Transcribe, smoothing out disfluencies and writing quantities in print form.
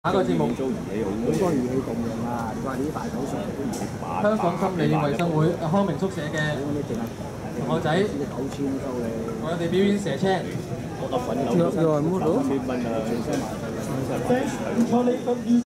下個節目， 好多儀器共用啊！你話呢啲大手術都唔香港心理衞生會康明宿舍嘅同學仔， 9000收你。 我哋表演蛇青。 我個粉樓3000蚊啊！